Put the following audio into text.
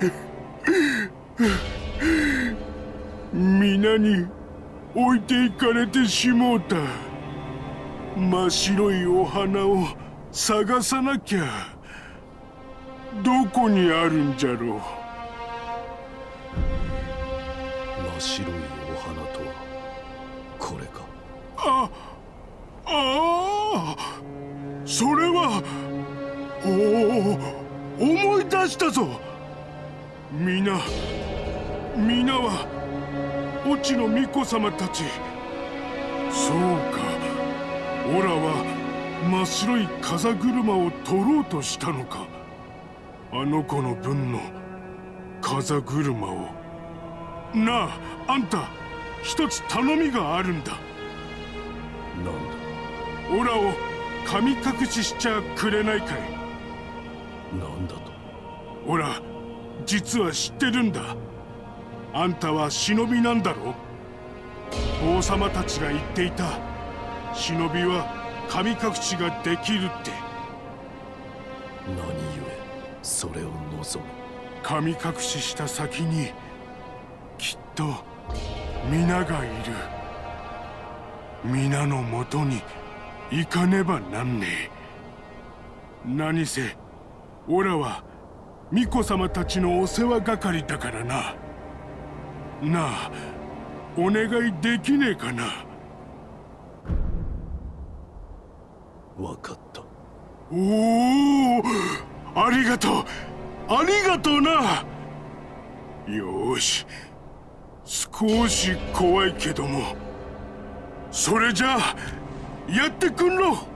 皆に置いていかれてしもうた。真っ白いお花を探さなきゃ。どこにあるんじゃろう。 真っ白いお花とはこれか。 それは思い出したぞ。皆は越智の巫女様たち。そうか、オラは真っ白い風車を取ろうとしたのか。あの子の分の風車を。なあ、あんた、一つ頼みがあるんだ。 なんだ。 オラを神隠ししちゃくれないかい。 なんだと。 オラ実は知ってるんだ。あんたは忍びなんだろ。王様たちが言っていた。忍びは神隠しができるって。 何故それを望む。 神隠しした先にきっと皆がいる。皆のもとに行かねばなんねえ。何せオラは巫女様たちのお世話係だからな。なあ、お願いできねえかな。 わかった。 おお、ありがとう、ありがとうな。よーし、少し怖いけども、それじゃあやってくんろ。